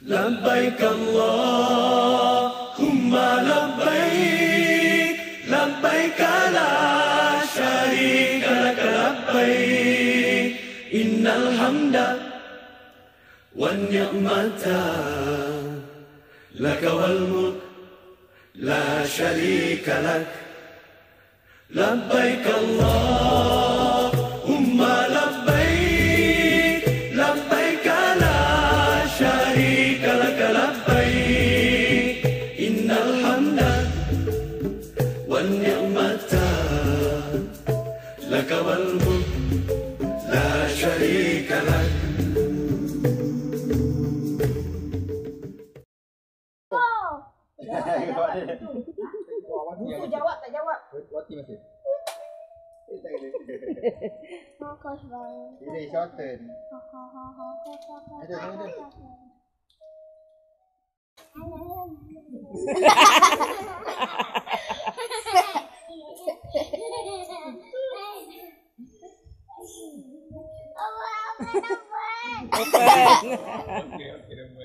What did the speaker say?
لبيك اللهم لبيك لبيك لا شريك لك لبيك إن الحمد والنعمة لك والملك لا شريك لك لبيك اللهم لبيك لبيك لا شريك لك لبيك إن الحمد والنعمة لك والملك لا شريك لك. Musuh jawab tak jawab. Wati masih. Fokus banget. Ini shorten. Ada. Allah, apa nampak? Okey,